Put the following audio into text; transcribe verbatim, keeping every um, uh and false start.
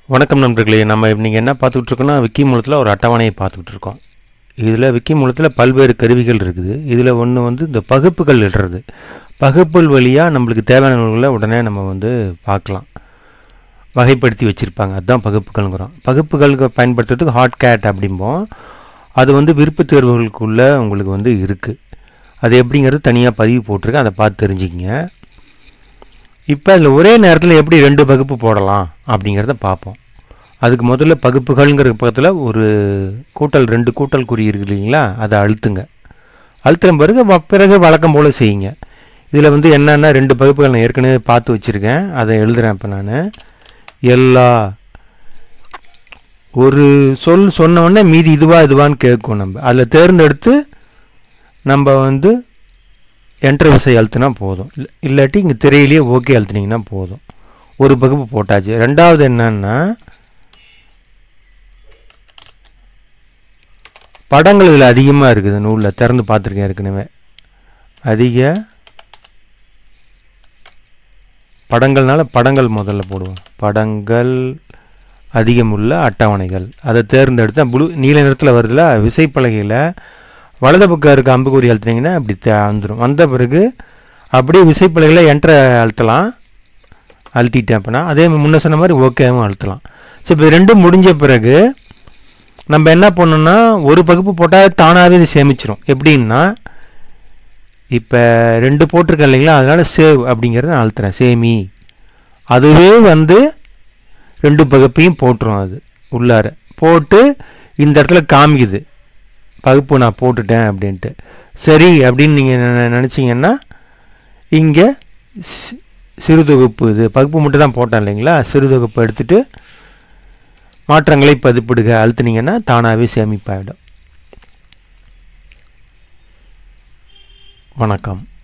வணக்கம் நண்பர்களே, நம்ம நீங்கள் என்ன பார்த்துக்கிட்டு இருக்கோம்னா விக்கி மூலத்தில் ஒரு அட்டவணையை பார்த்துக்கிட்டு இருக்கோம். இதில் விக்கி மூலத்தில் பல்வேறு கருவிகள் இருக்குது. இதில் ஒன்று வந்து இந்த பகுப்புகள் இடுறது. பகுப்புகள் வழியாக நம்மளுக்கு தேவையான நூல்களை உடனே நம்ம வந்து பார்க்கலாம், வகைப்படுத்தி வச்சுருப்பாங்க. அதுதான் பகுப்புகள்ங்கிறோம். பகுப்புகளுக்கு பயன்படுத்துறதுக்கு HotCat அப்படிம்போம். அது வந்து விருப்ப தேர்வுகளுக்குள்ளே உங்களுக்கு வந்து இருக்குது. அது எப்படிங்கிறது தனியாக பதிவு போட்டிருக்கேன், அதை பார்த்து தெரிஞ்சுக்கிங்க. இப்போ அதில் ஒரே நேரத்தில் எப்படி ரெண்டு பகுப்பு போடலாம் அப்படிங்கிறத பார்ப்போம். அதுக்கு முதல்ல பகுப்புகள்ங்கிற பக்கத்தில் ஒரு கூட்டல் ரெண்டு கூட்டல் குறி இருக்குது இல்லைங்களா, அதை அழுத்துங்க. அழுத்துன பிறகு பிறகு வழக்கம் போல் செய்யுங்க. இதில் வந்து என்னென்னா ரெண்டு பகுப்புகள் நான் ஏற்கனவே பார்த்து வச்சுருக்கேன், அதை எழுதுகிறேன். இப்போ நான் எல்லா ஒரு சொல் சொன்னோடனே மீதி இதுவா இதுவான்னு கேட்கும். நம்ம அதில் தேர்ந்தெடுத்து நம்ம வந்து என்ட்ரு விசை அழுத்தினா போதும். இல்லாட்டி இங்கே திரையிலேயே ஓகே அழுத்தினீங்கன்னா போதும். ஒரு பகுப்பு போட்டாச்சு. ரெண்டாவது என்னன்னா படங்கள் இதில் அதிகமாக இருக்குது. நூலில் திறந்து பார்த்துருக்கேன் ஏற்கனவே. அதிக படங்கள்னால படங்கள் முதல்ல போடுவோம். படங்கள் அதிகமுள்ள அட்டவணைகள் அதை தேர்ந்தெடுத்து புளு நீல நிறத்தில் வருதுல விசைப்பலகையில் வலது பக்கம் இருக்க அம்புக்குறி அழுத்தினீங்கன்னா அப்படி வந்துடும். வந்த பிறகு அப்படியே விசைப்பலகையில் என்ட்ரு அழுத்தலாம். அழுத்திட்டேன் அப்படின்னா அதே முன்ன சொன்ன மாதிரி ஓகேவும் அழுத்தலாம். ஸோ இப்போ ரெண்டும் முடிஞ்ச பிறகு நம்ம என்ன பண்ணோம்னா ஒரு பகுப்பு போட்டால் தானாகவே இது சேமிச்சிடும். எப்படின்னா இப்போ ரெண்டு போட்டிருக்கேன் இல்லைங்களா, அதனால் சேவ் அப்படிங்கிறத நான் அழுத்துறேன். சேமி அதுவே வந்து ரெண்டு பகுப்பையும் போட்டுரும். அது உள்ளார போட்டு இந்த இடத்துல காமிக்குது பகுப்பு நான் போட்டுட்டேன் அப்படின்ட்டு. சரி அப்படின்னு நீங்கள் நினச்சிங்கன்னா இங்கே சிறுதொகுப்பு, இது பகுப்பு மட்டும் தான் போட்டேன் இல்லைங்களா, சிறுதொகுப்பு எடுத்துகிட்டு மாற்றங்களை பதிப்பிடுக அழுத்தினீங்கன்னா தானாகவே சேமிப்பாயிடும். வணக்கம்.